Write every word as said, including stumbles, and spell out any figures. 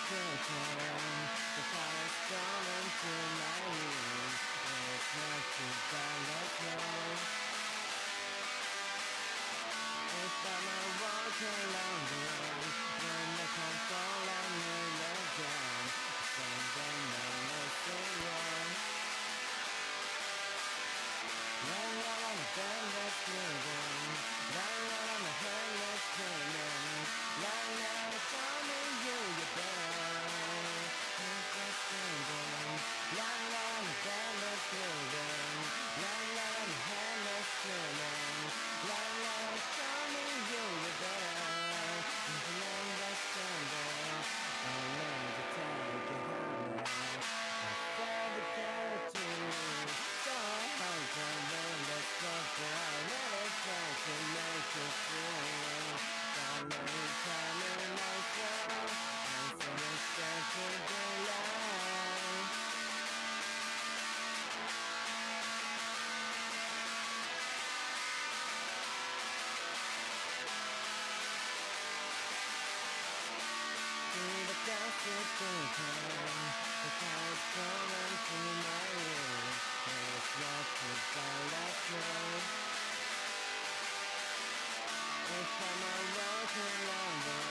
thinking the fire's coming to my room. It's not too bad, let's roll. If I'm a walking along the road, when I come fall and kneel again, something that makes it wrong. Run, run on the band that's moving, run, run on the hand that's screaming, run now it's coming you, you better. Hands that's screaming, run, run on the band that's moving, run, run on the hand that's screaming, run, run it's coming you, you better. The land that's trembling, I'll learn to take it higher. I felt the gratitude, so hard to live the structure. I let it try to make it free. Finally time in myself, I'm so scared to delay. The dust is thinking, the fire's coming to my room. It's not too bad, let's roll. If I'm a walking along the